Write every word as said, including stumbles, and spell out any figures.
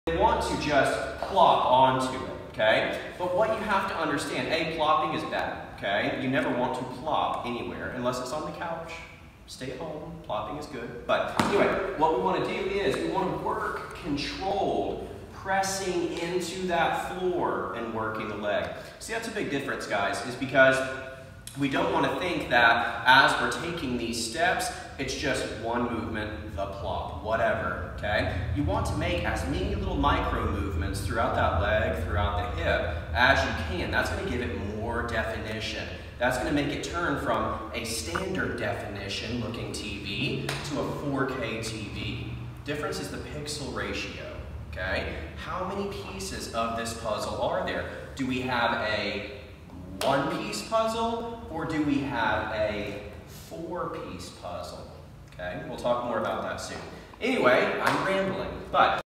They want to just plop onto it, okay? But what you have to understand, A, plopping is bad, okay? You never want to plop anywhere unless it's on the couch. Stay at home, plopping is good. But anyway, what we want to do is we want to work controlled, pressing into that floor and working the leg. See, that's a big difference, guys, is because we don't want to think that as we're taking these steps, it's just one movement, the plop, whatever, okay? You want to make as many little micro movements throughout that leg, throughout the hip, as you can. That's going to give it more definition. That's going to make it turn from a standard definition looking T V to a four K T V. Difference is the pixel ratio, okay? How many pieces of this puzzle are there? Do we have a one-piece puzzle, or do we have a four-piece puzzle? Okay, we'll talk more about that soon. Anyway, I'm rambling, but